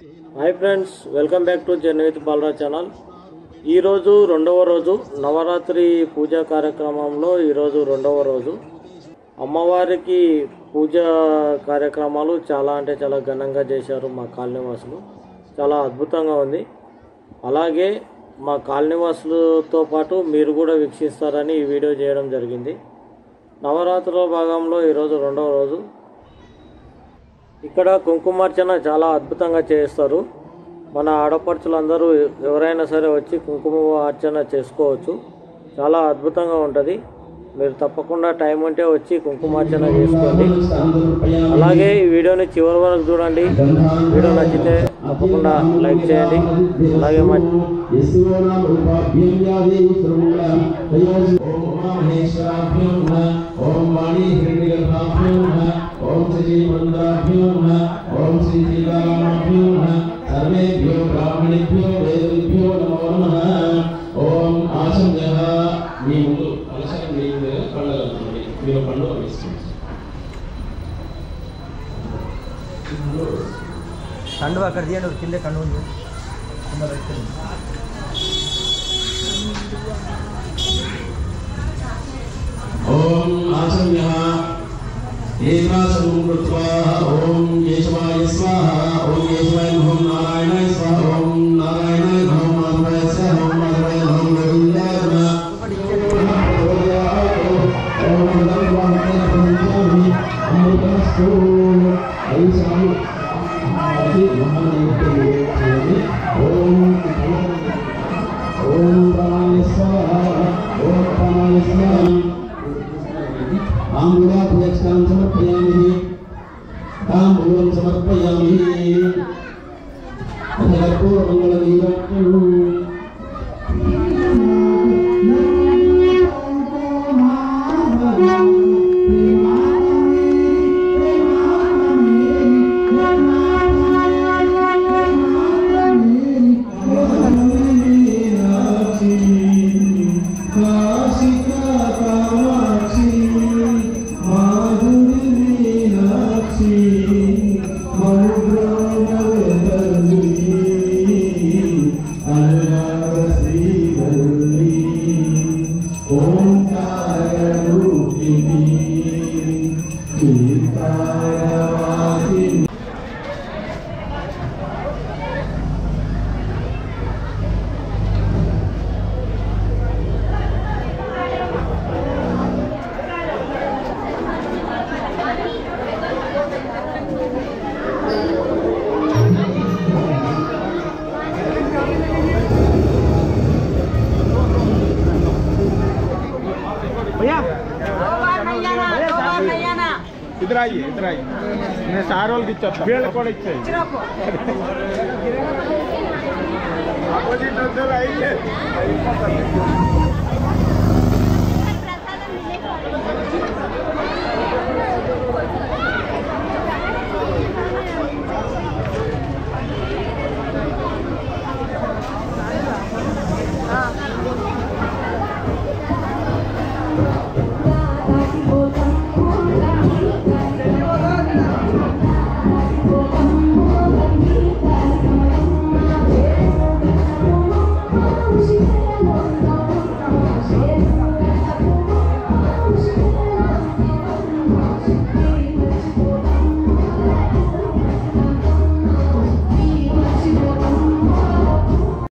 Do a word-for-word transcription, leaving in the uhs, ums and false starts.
High friends welcome back to journey with Balraj channel. ఈ రోజు రెండవ రోజు నవరాత్రి పూజా కార్యక్రమంలో ఈ రోజు రెండవ రోజు అమ్మవారికి పూజా కార్యక్రమాలు చాలా అంటే చాలా ఘనంగా చేశారు మా కాలనీవాసులు। చాలా అద్భుతంగా ఉంది। అలాగే మా కాలనీవాసులతో పాటు మీరు కూడా వీక్షిస్తారని ఈ వీడియో చేయడం జరిగింది। నవరాత్రుల భాగంలో ఈ రోజు రెండవ రోజు ఇక్కడ కుంకుమార్చన చాలా అద్భుతంగా చేస్తారు। మన ఆడపడుచులందరూ ఎవరైనా సరే వచ్చి కుంకుమ అర్చన చేసుకోవచ్చు। చాలా అద్భుతంగా ఉంటుంది। మీరు తప్పకుండా టైం ఉంటే వచ్చి కుంకుమార్చన చేసుకోండి। అలాగే ఈ వీడియోని చివరి వరకు చూడండి। వీడియో నచ్చితే తప్పకుండా లైక్ చేయండి। అలాగే మా सर्वेभ्यो ब्राह्मणेभ्यो वेदेभ्यो नमो नमः। ओम आचम्यः మీ ముందు కలశం మీ మీద కళ్ళగలుగుతుంది। మీరు కళ్ళు వేసుకోండి। కండువా कर दिया और किंदे कंडू ఉంది కింద పెట్టండి। ओम आचम्यः एकासनं कृत्वा ओम केशवाय स्वाहा ओम केशवाय नमः नारायणाय स्वाहा ओम नारायणाय नमः माधवाय स्वाहा ओम माधवाय नमः गोविन्दाय नमः ओम नमः पंचामि अमृतस्तु ऐसामि आदि महानैवेद्ये ओम ओम प्राणाय स्वाहा ओम प्राणाय स्वाहा आंगुलाभ्यक्षां समर्पयामि ताम्बूलं समर्पयामि अथ कर्पूरमङ्गलदीपम् इधर आइए इधर आइए मैं सारोल की चलता पेड़ कोड़ इच्छे अपोजिट उधर आइए Thank you.